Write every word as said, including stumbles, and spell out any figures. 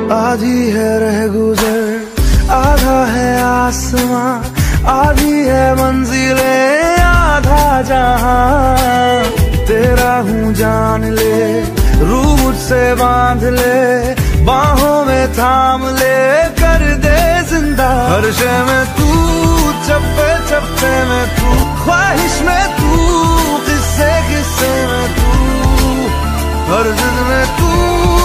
आधी है रह गुजर, आधा है आसमां, आधी है मंजिलें, आधा जहां। तेरा हूँ जान ले, रूह मुझसे बांध ले, बाहों में थाम ले, कर दे जिंदा। हर शय में तू, चप्पे चप्पे में तू, ख्वाहिश में तू, किस्से किस्से में तू, हर जिद में तू।